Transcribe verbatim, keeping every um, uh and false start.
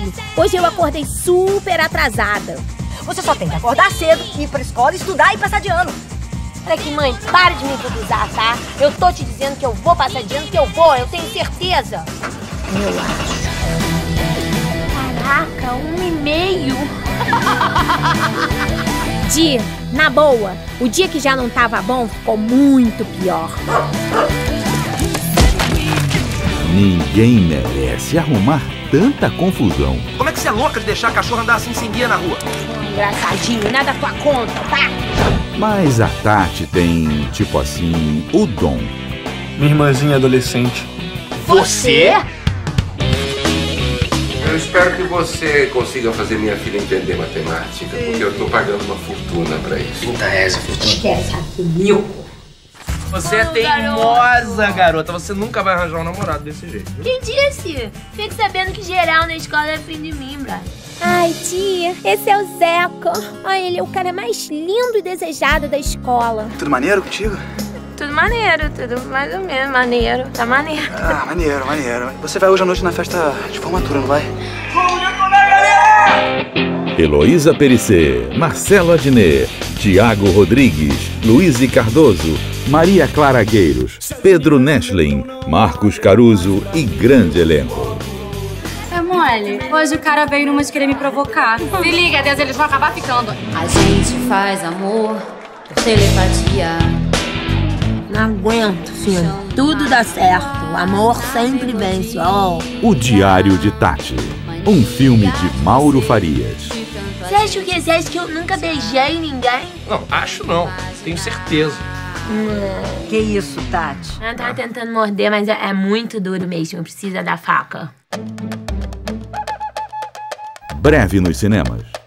sabe? Hoje eu acordei super atrasada. Você só tem que acordar cedo, ir pra escola, estudar e passar de ano. Olha aqui, mãe, para de me improvisar, tá? Eu tô te dizendo que eu vou passar de ano, que eu vou, eu tenho certeza. Eu acho. Caraca, um e meio. Di, na boa, o dia que já não tava bom ficou muito pior. Ninguém merece arrumar tanta confusão. Como é que você é louca de deixar a cachorra andar assim sem guia na rua? Engraçadinho, nada tua conta, tá? Mas a Tati tem, tipo assim, o dom. Minha irmãzinha adolescente. Você? Eu espero que você consiga fazer minha filha entender matemática, porque eu tô pagando uma fortuna pra isso. trinta reais a fortuna. Esquece aqui, mil. Você é teimosa, garota. Você nunca vai arranjar um namorado desse jeito. Viu? Quem disse? Fique sabendo que geral na escola é fim de mim, brother. Ai, tia, esse é o Zeca. Ai, ele é o cara mais lindo e desejado da escola. Tudo maneiro contigo? Tudo maneiro, tudo mais ou menos maneiro. Tá maneiro. Ah, maneiro, maneiro. Você vai hoje à noite na festa de formatura, não vai? Heloísa Perissé, Marcelo Adnet, Tiago Rodrigues, Luiz Cardoso, Maria Clara Gueiros, Pedro Neslin, Marcos Caruso e grande elenco. É mole. Hoje o cara veio numa de querer me provocar. Se liga, Deus, eles vão acabar ficando. A gente faz amor por telepatia. Não aguento, filho. Tudo dá certo. O amor sempre vence. Oh. O Diário de Tati, um filme de Mauro Farias. Você acha que você acha que eu nunca beijei ninguém? Não, acho não. Tenho certeza. Hum. Que isso, Tati? Ela tava tentando morder, mas é, é muito duro mesmo. Precisa da faca. Breve nos cinemas.